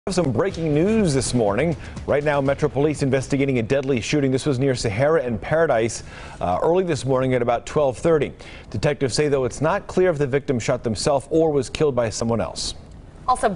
Some breaking news this morning. Right now, Metro Police investigating a deadly shooting. This was near Sahara and Paradise early this morning at about 12:30. Detectives say, though, it's not clear if the victim shot themselves or was killed by someone else. Also